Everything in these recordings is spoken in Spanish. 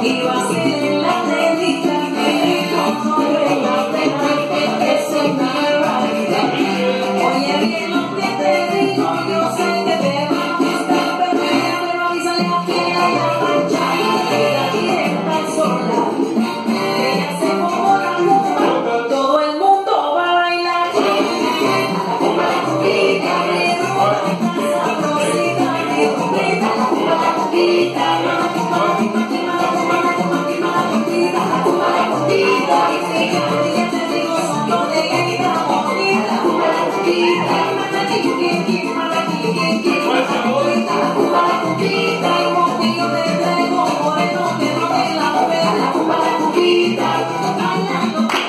y vacilen la tenita, que no vale la pena que se me realidad. Oye bien lo que te digo, yo sé que te va a gustar, pero avísale a quien haya manchado, que la tienda sola, que ella se como la rumba, todo el mundo va a bailar. La rumba, la cumbita, mi rumba, la sabrosita, mi rumbita, la rumba, la cumbita, la rumba, la cumbita, la rumba, la cumbita, la cumbita, la rumba, la cumbita, y si yo te digo solo de que la bonita, la rumba, la cumbita, la cumbita, la cumbita, la rumba, la cumbita, y contigo te traigo moreno que no te la vea, la rumba, la cumbita, bailando con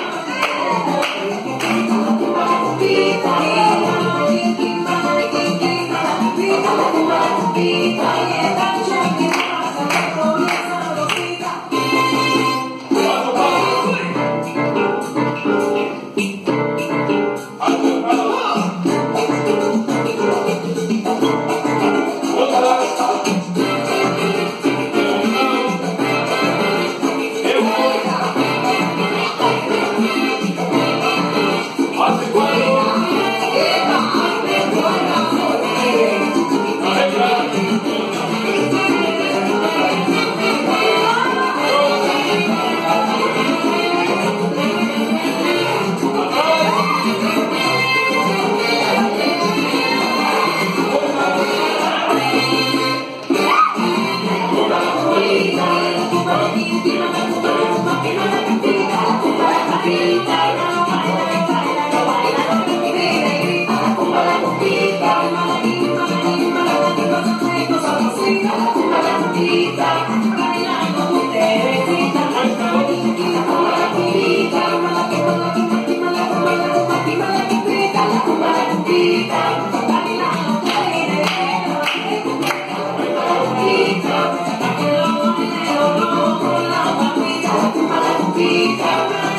la rumba, la cumbita, y esta choque pasa, pero bien sabrosita. Pizza.